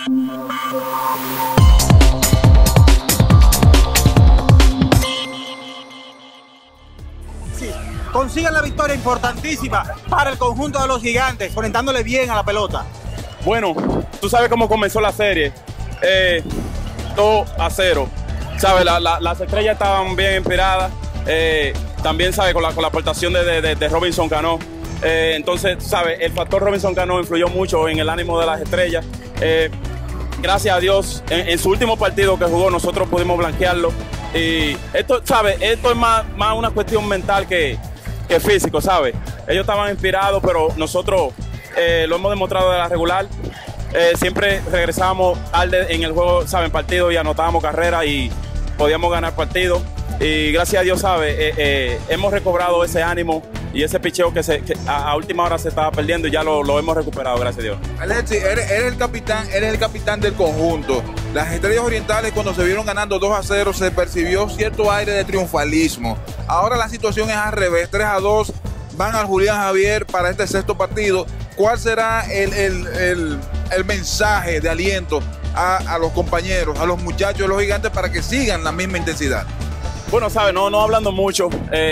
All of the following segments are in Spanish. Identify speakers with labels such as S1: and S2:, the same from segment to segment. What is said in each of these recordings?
S1: Sí, consiguen la victoria importantísima para el conjunto de los Gigantes, conectándole bien a la pelota.
S2: Bueno, tú sabes cómo comenzó la serie, 2-0. ¿Sabes? Las estrellas estaban bien inspiradas. También, ¿sabes? Con la aportación de Robinson Cano. Entonces, ¿sabes? El factor Robinson Cano influyó mucho en el ánimo de las estrellas. Gracias a Dios, en su último partido que jugó, nosotros pudimos blanquearlo. Y esto, ¿sabes? Esto es más una cuestión mental que físico, ¿sabes? Ellos estaban inspirados, pero nosotros lo hemos demostrado de la regular. Siempre regresábamos tarde en el juego, ¿saben? Partido y anotábamos carreras y podíamos ganar partidos. Y gracias a Dios, ¿sabe? Hemos recobrado ese ánimo y ese picheo que a última hora se estaba perdiendo y ya lo hemos recuperado, gracias a Dios.
S3: Alexis, eres el capitán del conjunto. Las Estrellas Orientales, cuando se vieron ganando 2-0, se percibió cierto aire de triunfalismo. Ahora la situación es al revés, 3-2, van al Julián Javier para este sexto partido. ¿Cuál será el mensaje de aliento a los compañeros, a los muchachos de los Gigantes para que sigan la misma intensidad?
S2: Bueno, ¿sabes? No hablando mucho,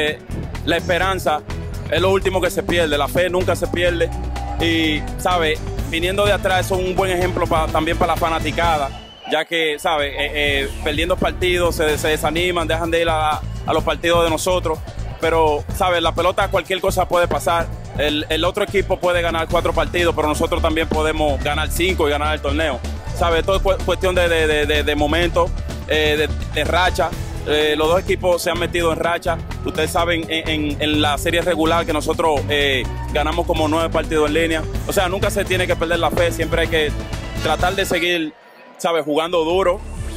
S2: la esperanza es lo último que se pierde, la fe nunca se pierde y, ¿sabes? Viniendo de atrás es un buen ejemplo también para la fanaticada, ya que, ¿sabes? Perdiendo partidos se desaniman, dejan de ir a los partidos de nosotros, pero, ¿sabes? La pelota, cualquier cosa puede pasar. El otro equipo puede ganar 4 partidos, pero nosotros también podemos ganar 5 y ganar el torneo. ¿Sabes? Todo es cuestión de momento, de racha. Los dos equipos se han metido en racha. Ustedes saben en la serie regular que nosotros ganamos como 9 partidos en línea. O sea, nunca se tiene que perder la fe, siempre hay que tratar de seguir, ¿sabes? Jugando duro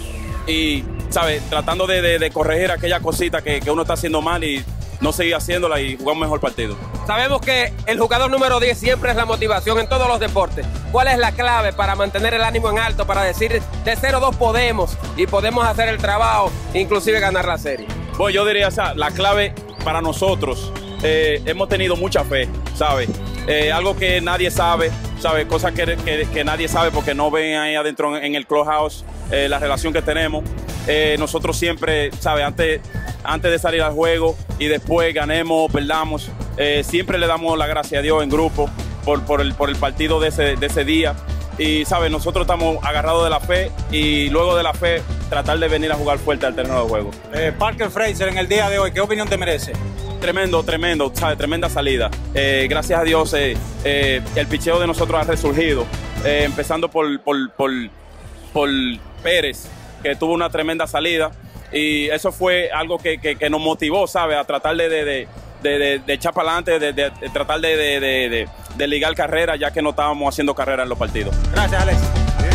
S2: y, ¿sabes? Tratando de corregir aquella cosita que uno está haciendo mal y no seguir haciéndola y jugar un mejor partido.
S4: Sabemos que el jugador número 10 siempre es la motivación en todos los deportes. ¿Cuál es la clave para mantener el ánimo en alto, para decir de 0-2 podemos y podemos hacer el trabajo, inclusive ganar la serie?
S2: Bueno, yo diría, o sea, la clave para nosotros, hemos tenido mucha fe, ¿sabes? Algo que nadie sabe, ¿sabes? Cosas que nadie sabe porque no ven ahí adentro en el clubhouse la relación que tenemos. Nosotros siempre, ¿sabes? Antes de salir al juego y después ganemos, perdamos, siempre le damos la gracia a Dios en grupo por el partido de ese día. Y, ¿sabes? Nosotros estamos agarrados de la fe y luego de la fe tratar de venir a jugar fuerte al terreno de juego.
S1: Parker Frazier, en el día de hoy, ¿qué opinión te merece?
S2: Tremendo, ¿sabes? Tremenda salida. Gracias a Dios el picheo de nosotros ha resurgido, empezando por Pérez, que tuvo una tremenda salida. Y eso fue algo que nos motivó, ¿sabes? A tratar de echar para adelante, de tratar de ligar carrera, ya que no estábamos haciendo carrera en los partidos.
S1: Gracias, Alex.